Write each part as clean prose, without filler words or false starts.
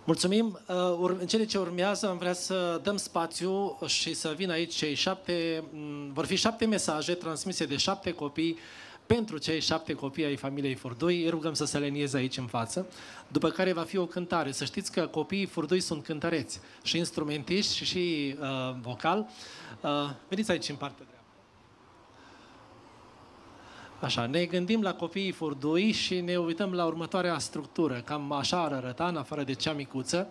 Mulțumim. În cele ce urmează am vrea să dăm spațiu și să vină aici cei 7, vor fi 7 mesaje transmise de 7 copii pentru cei 7 copii ai familiei Furdui. Îi rugăm să se alinieze aici în față, după care va fi o cântare. Să știți că copiii Furdui sunt cântăreți, și instrumentiști și vocal. Veniți aici în partea dreaptă. Așa, ne gândim la copiii Furdui și ne uităm la următoarea structură. Cam așa ar arăta, în afară de cea micuță.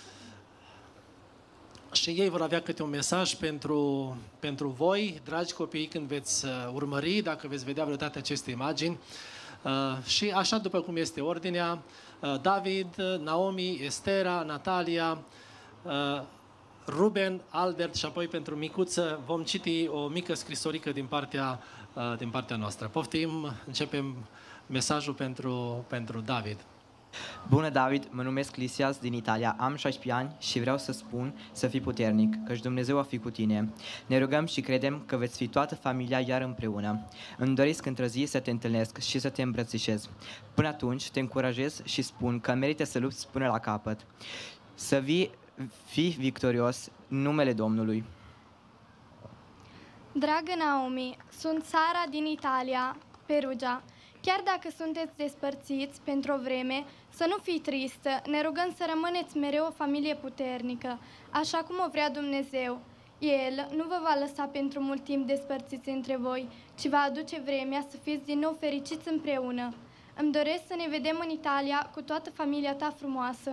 Și ei vor avea câte un mesaj pentru voi, dragi copii, când veți urmări, dacă veți vedea vreodată aceste imagini. Și așa, după cum este ordinea, David, Naomi, Estera, Natalia, Ruben, Albert și apoi pentru micuță vom citi o mică scrisorică din partea noastră. Poftim, începem mesajul pentru David. Bună, David, mă numesc Lisias din Italia, am 16 ani și vreau să spun să fii puternic, căci Dumnezeu va fi cu tine. Ne rugăm și credem că veți fi toată familia iar împreună. Îmi doresc într-o zi să te întâlnesc și să te îmbrățișez. Până atunci te încurajez și spun că merită să lupți până la capăt. Să fii victorios în numele Domnului. Dragă Naomi, sunt Sara din Italia, Perugia. Chiar dacă sunteți despărțiți pentru o vreme, să nu fii tristă, ne rugăm să rămâneți mereu o familie puternică, așa cum o vrea Dumnezeu. El nu vă va lăsa pentru mult timp despărțiți între voi, ci va aduce vremea să fiți din nou fericiți împreună. Îmi doresc să ne vedem în Italia cu toată familia ta frumoasă.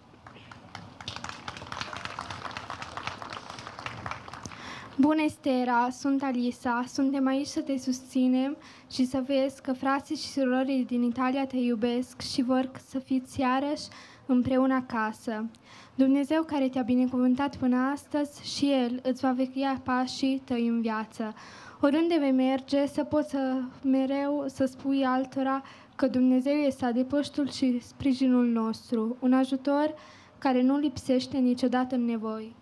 Bună, Estera, sunt Alisa, suntem aici să te susținem și să vezi că frații și surorii din Italia te iubesc și vor să fiți iarăși împreună acasă. Dumnezeu care te-a binecuvântat până astăzi și El îți va vechea pașii tăi în viață. Oriunde vei merge, să poți mereu să spui altora că Dumnezeu este adăpostul și sprijinul nostru, un ajutor care nu lipsește niciodată în nevoi.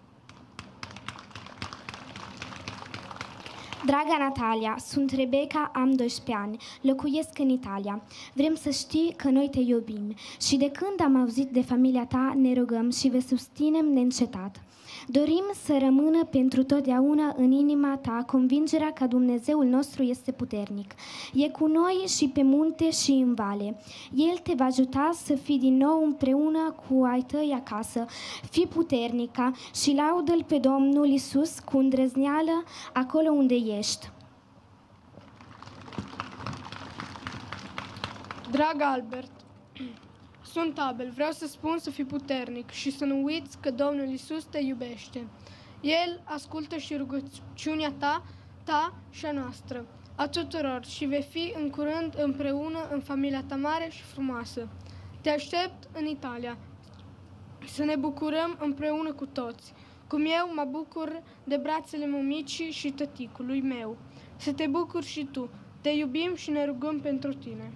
Draga Natalia, sunt Rebecca, am 12 ani, locuiesc în Italia. Vrem să știi că noi te iubim și de când am auzit de familia ta ne rugăm și vă susținem neîncetat. Dorim să rămână pentru totdeauna în inima ta convingerea că Dumnezeul nostru este puternic. E cu noi și pe munte și în vale. El te va ajuta să fii din nou împreună cu ai tăi acasă. Fii puternică și laudă-L pe Domnul Iisus cu îndrăzneală acolo unde ești. Dragă Albert, sunt Abel, vreau să spun să fii puternic și să nu uiți că Domnul Iisus te iubește. El ascultă și rugăciunea ta și a noastră, a tuturor, și vei fi în curând împreună în familia ta mare și frumoasă. Te aștept în Italia, să ne bucurăm împreună cu toți, cum eu mă bucur de brațele mămicii și tăticului meu. Să te bucuri și tu, te iubim și ne rugăm pentru tine.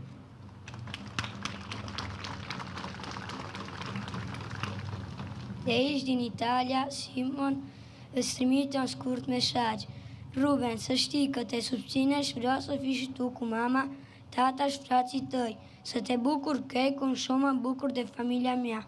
De aici, din Italia, Simon îți trimite un scurt mesaj. Ruben, să știi că te susține și vreau să fii și tu cu mama, tata și frații tăi. Să te bucuri că e cum și eu mă bucur de familia mea.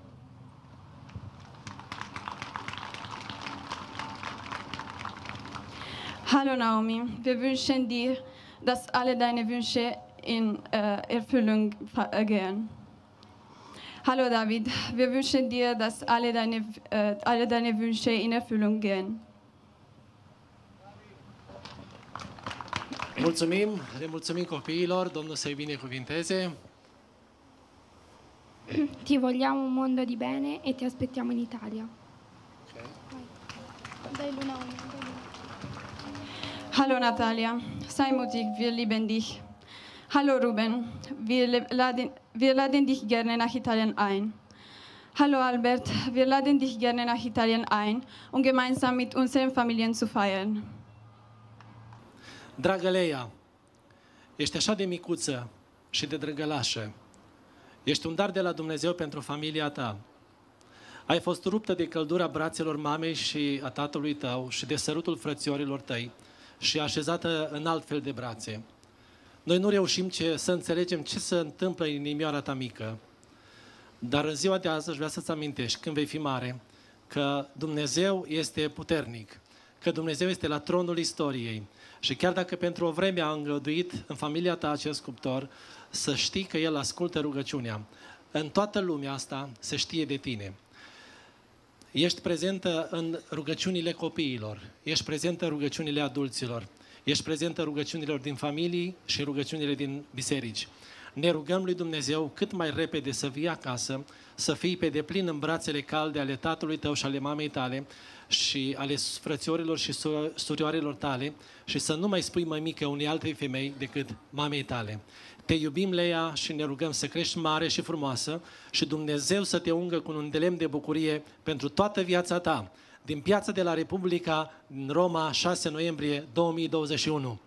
Hallo Naomi, wir wünschen dir, dass alle deine Wünsche in Erfüllung gehen. Hallo David, wir wünschen dir, dass alle deine Wünsche in Erfüllung gehen. Mulțumim, le mulțumim copiilor, Domnul să-i binecuvinteze. Ti vogliamo un mondo di bene e ti aspettiamo in Italia. Dai lui Naomi, Hallo Natalia, sei mutig, wir lieben dich. Hallo Ruben, wir laden dich gerne nach Italien ein. Hallo Albert, wir laden dich gerne nach Italien ein, um gemeinsam mit unseren Familien zu feiern. Dragă Leia, ești așa de micuță și de drăgălașă. Ești un dar de la Dumnezeu pentru familia ta. Ai fost ruptă de căldura brațelor mamei și a tatălui tău și de sărutul frățiorilor tăi și așezată în alt fel de brațe. Noi nu reușim să înțelegem ce se întâmplă în inimioara ta mică. Dar în ziua de azi aș vrea să-ți amintești, când vei fi mare, că Dumnezeu este puternic, că Dumnezeu este la tronul istoriei. Și chiar dacă pentru o vreme a îngăduit în familia ta acest cuptor, să știi că El ascultă rugăciunea. În toată lumea asta se știe de tine. Ești prezentă în rugăciunile copiilor, ești prezentă în rugăciunile adulților, ești prezentă în rugăciunilor din familii și rugăciunile din biserici. Ne rugăm lui Dumnezeu cât mai repede să vii acasă, să fii pe deplin în brațele calde ale tatălui tău și ale mamei tale și ale frățiorilor și surioarelor tale și să nu mai spui mămică unei altei femei decât mamei tale. Te iubim, Leia, și ne rugăm să crești mare și frumoasă și Dumnezeu să te ungă cu un de lemn de bucurie pentru toată viața ta. Din Piața de la Republica, în Roma, 6 noiembrie 2021.